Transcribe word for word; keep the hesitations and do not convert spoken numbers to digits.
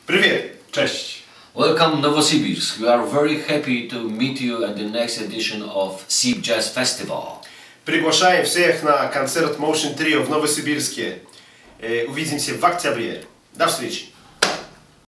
Привет! Cześć! Welcome Novosibirsk. We are very happy to meet you at the next edition of Sib Jazz Festival. Приглашаем всех на концерт Motion Trio в Новосибирске. Увидимся в октябре. До встречи!